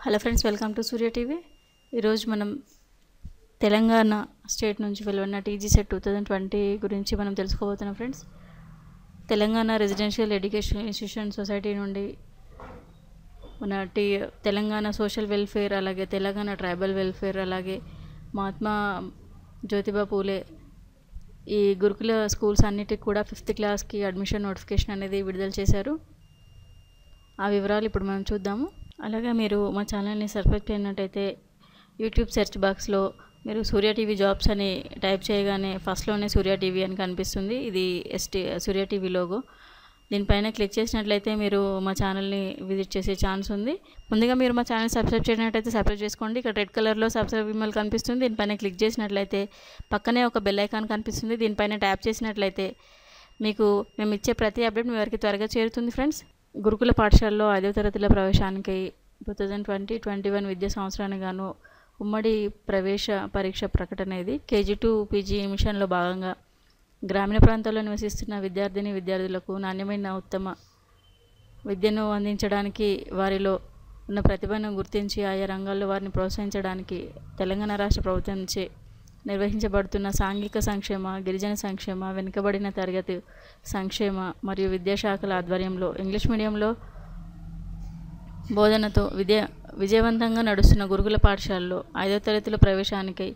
Hello friends, welcome to Surya TV. ఈరోజు మనం Telangana state నుంచి వెలువడిన టీజీ సెట్ 2020 గురించి మనం తెలుసుకోబోతున్నాం. Friends, Telangana residential education institution society నుండి మన తెలంగాణ సోషల్ వెల్ఫేర్, అలాగే తెలంగాణ ట్రైబల్ వెల్ఫేర్, అలాగే మహాత్మా జ్యోతిబా పూలే ఈ గురుకుల స్కూల్స్ అన్నిటికి కూడా 5th క్లాస్కి అడ్మిషన్ నోటిఫికేషన్ అనేది విడుదల చేశారు. ఆ వివరాలు ఇప్పుడు మనం చూద్దాము. అలాగే మీరు మా ఛానల్ని సబ్స్క్రైబ్ చేయనట్టయితే యూట్యూబ్ సెర్చ్ బాక్స్లో మీరు సూర్య టీవీ జాబ్స్ అని టైప్ చేయగానే ఫస్ట్లోనే సూర్య టీవీ అని కనిపిస్తుంది. ఇది సూర్య టీవీ లోగో. దీనిపైన క్లిక్ చేసినట్లయితే మీరు మా ఛానల్ని విజిట్ చేసే ఛాన్స్ ఉంది. ముందుగా మీరు మా ఛానల్ సబ్స్క్రైబ్ చేయనట్టయితే సబ్స్క్రైబ్ చేసుకోండి. ఇక్కడ రెడ్ కలర్లో సబ్స్క్రైబ్ ఇమెయిల్ కనిపిస్తుంది. దీనిపైన క్లిక్ చేసినట్లయితే పక్కనే ఒక బెల్ ఐకాన్ కనిపిస్తుంది. దీనిపైన ట్యాప్ చేసినట్లయితే మీకు మేము ఇచ్చే ప్రతి అప్డేట్ మీ వరకు త్వరగా చేరుతుంది. ఫ్రెండ్స్, గురుకుల పాఠశాలలో 5వ తరగతిల ప్రవేశానికి 2020-21 విద్యా సంవత్సరానికి గాను ఉమ్మడి ప్రవేశ పరీక్ష ప్రకటన ఇది. KG to PG మిషన్లో భాగంగా గ్రామీణ ప్రాంతాల్లో నివసిస్తున్న విద్యార్థులకు నాణ్యమైన ఉత్తమ విద్యను అందించడానికి, వారిలో ఉన్న ప్రతిభను గుర్తించి ఆయా రంగాల్లో వారిని ప్రోత్సహించడానికి తెలంగాణ రాష్ట్ర ప్రభుత్వంచే నిర్వహించబడుతున్న సాంఘిక సంక్షేమ, గిరిజన సంక్షేమ, వెనుకబడిన తరగతి సంక్షేమ మరియు విద్యాశాఖల ఆధ్వర్యంలో ఇంగ్లీష్ మీడియంలో బోధనతో విజయవంతంగా నడుస్తున్న గురుకుల పాఠశాలలో 5వ తరగతిలో ప్రవేశానికి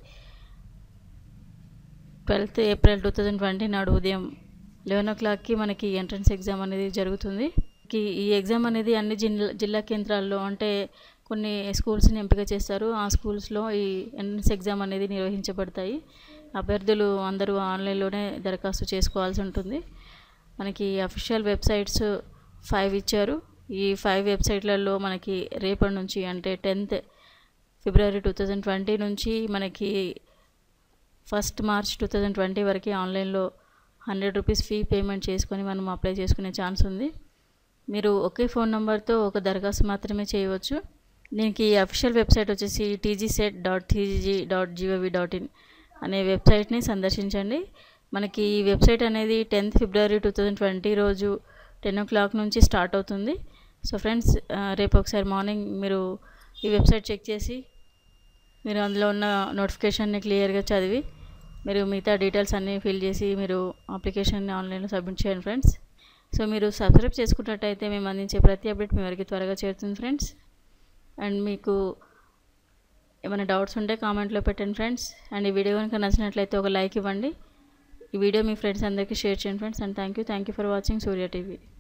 12th ఏప్రిల్ 2020 నాడు ఉదయం 11 o'clockకి మనకి ఎంట్రన్స్ ఎగ్జామ్ అనేది జరుగుతుంది. ఈ ఎగ్జామ్ అనేది అన్ని జిల్లా కేంద్రాల్లో, అంటే కొన్ని స్కూల్స్ని ఎంపిక చేస్తారు. ఆ స్కూల్స్లో ఈ ఎంట్రన్స్ ఎగ్జామ్ అనేది నిర్వహించబడతాయి. అభ్యర్థులు అందరూ ఆన్లైన్లోనే దరఖాస్తు చేసుకోవాల్సి ఉంటుంది. మనకి అఫీషియల్ వెబ్సైట్స్ 5 ఇచ్చారు. ఈ 5 వెబ్సైట్లలో మనకి రేపటి నుంచి, అంటే 10th ఫిబ్రవరి 2020 నుంచి మనకి 1st మార్చ్ 2020 వరకు ఆన్లైన్లో 100 రూపీస్ ఫీ పేమెంట్ చేసుకొని మనం అప్లై చేసుకునే ఛాన్స్ ఉంది. మీరు ఒకే ఫోన్ నెంబర్తో ఒక దరఖాస్తు మాత్రమే చేయవచ్చు. దీనికి అఫీషియల్ వెబ్సైట్ వచ్చేసి tgset.tgg.gov.in అనే వెబ్సైట్ని సందర్శించండి. మనకి ఈ వెబ్సైట్ అనేది 10th ఫిబ్రవరి 2020 రోజు 10 o'clock నుంచి స్టార్ట్ అవుతుంది. సో ఫ్రెండ్స్, రేపు ఒకసారి మార్నింగ్ మీరు ఈ వెబ్సైట్ చెక్ చేసి మీరు అందులో ఉన్న నోటిఫికేషన్ని క్లియర్గా చదివి మీరు మిగతా డీటెయిల్స్ అన్నీ ఫిల్ చేసి మీరు అప్లికేషన్ని ఆన్లైన్లో సబ్మిట్ చేయండి. ఫ్రెండ్స్, సో మీరు సబ్స్క్రైబ్ చేసుకున్నట్టయితే మేము అందించే ప్రతి అప్డేట్ మీ వరకు త్వరగా చేరుతుంది. ఫ్రెండ్స్, అండ్ మీకు ఏమైనా డౌట్స్ ఉంటే కామెంట్లో పెట్టండి. ఫ్రెండ్స్, అండ్ ఈ వీడియో కనుక నచ్చినట్లయితే ఒక లైక్ ఇవ్వండి. ఈ వీడియో మీ ఫ్రెండ్స్ అందరికీ షేర్ చేయండి. Friends, and thank you for watching Surya TV.